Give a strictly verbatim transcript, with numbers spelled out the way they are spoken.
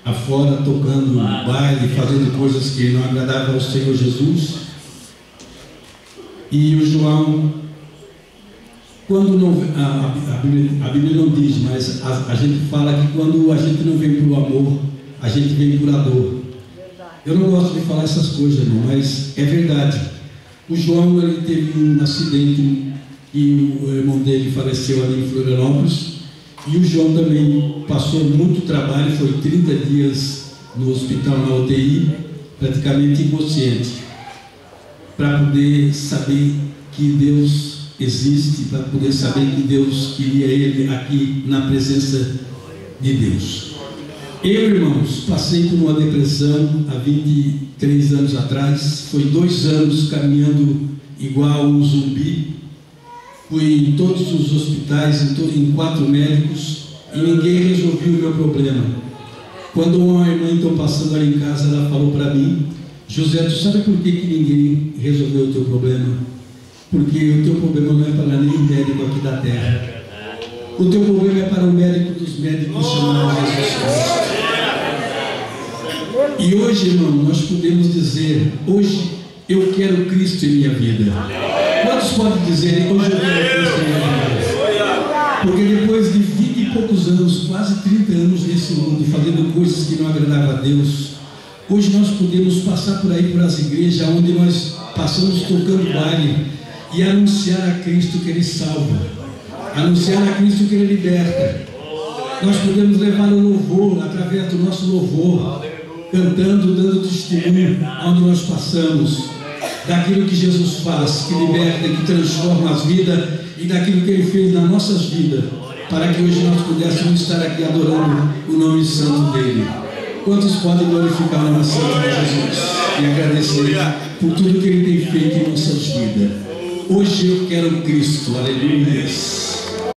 afora, tocando baile, fazendo coisas que não agradavam ao Senhor Jesus. E o João, quando não, a, a, Bíblia, a Bíblia não diz, mas a, a gente fala que quando a gente não vem por amor, a gente vem por a dor. Eu não gosto de falar essas coisas, irmão, mas é verdade. O João, ele teve um acidente e o irmão dele faleceu ali em Florianópolis. E o João também passou muito trabalho, foi trinta dias no hospital, na U T I, praticamente inconsciente, para poder saber que Deus existe, para poder saber que Deus queria ele aqui na presença de Deus. Eu, irmãos, passei por uma depressão há vinte e três anos atrás. Foi dois anos caminhando igual um zumbi. Fui em todos os hospitais, em, to em quatro médicos, e ninguém resolveu o meu problema. Quando uma irmã então passando ali em casa, ela falou para mim: José, tu sabe por que, que ninguém resolveu o teu problema? Porque o teu problema não é para nenhum médico aqui da terra. O teu problema é para o médico dos médicos, chamado Jesus Cristo. E hoje, irmão, nós podemos dizer: hoje eu quero Cristo em minha vida. Quantos podem dizer: hoje eu quero Cristo em minha vida? Porque depois de vinte e poucos anos, quase trinta anos nesse mundo, fazendo coisas que não agradavam a Deus, hoje nós podemos passar por aí, por as igrejas, onde nós passamos tocando baile e anunciar a Cristo que Ele salva, anunciar a Cristo que Ele liberta. Nós podemos levar o louvor através do nosso louvor, cantando, dando testemunho onde nós passamos, daquilo que Jesus faz, que liberta, que transforma as vidas, e daquilo que Ele fez nas nossas vidas, para que hoje nós pudéssemos estar aqui adorando o nome santo dEle. Quantos podem glorificar o nome santo de Jesus e agradecer por tudo que Ele tem feito em nossas vidas? Hoje eu quero Cristo, aleluia.